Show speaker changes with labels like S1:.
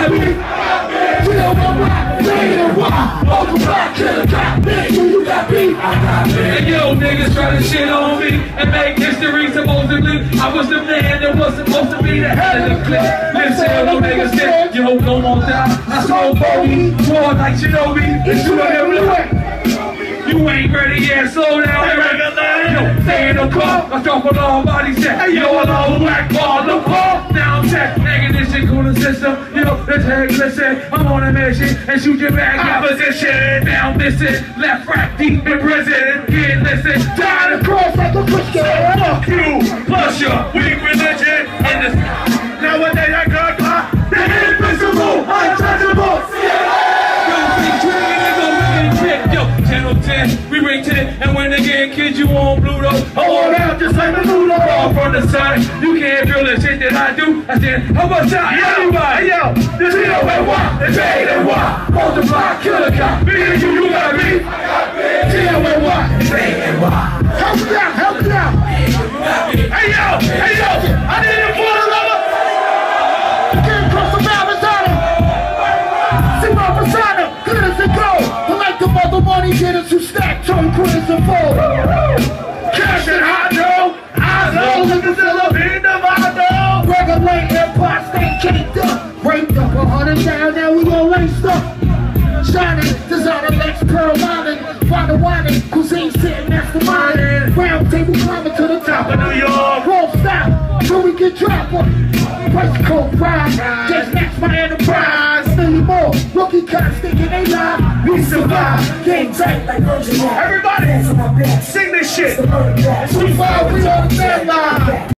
S1: got beef. Kill my rock, lay and rock. Multiply, kill a cop, nigga, you got beef. I got beef.
S2: And yo, niggas try to shit on me and make history supposedly. I was the man that was supposed to be the head of the clique. Listen, little niggas said, yo, no more down. I saw Bogey, war like Shinobi. It's two of them lit. You ain't ready yet, slow down and recognize. Yo, stay in the car, I drop a long body set. Hey, yo, a long whack ball, the ball. Now I'm set, nigga, this shit cool system. Yo, this head glisten, I'm on a mission and shoot your back opposition. Now missing, left rack deep in prison. Kid, listen, die to cross like a Christian. Fuck you, plus your weak religion. And this nowadays I got caught. They're invisible, untouchable. Channel 10, we ring 10, and when they get kids, you on Pluto. Hold out just like the Pluto. All from the side, you can't feel the shit that I do. I said, how much time? Everybody, yo, this is T-O-N-Y, it's A-N-Y. Multiply, kill a cop. Me and you got beef. T-O-N-Y, it's A-N-Y. Help me out, help me out. Hey yo, I need it for the lover. Get across the Marizana. See my persona, good as it goes. The money getters who stack total critters and fold. Cash and hot dough, eyes low, look at the Filipino. Regulate empire, stay caked up. Raped up, 100 down, now we all laced up. Shining, designer Lex Pearl lining. Find a whining, cuisine sitting masterminding. Round table climbing to the top of New York. Won't stop, till we get dropped on. Price cold pride, just match my enterprise. Million more, rookie cops thinking they lie. We survive, game tight like Virgin. Everybody, sing this shit. 2-5, we on the deadline.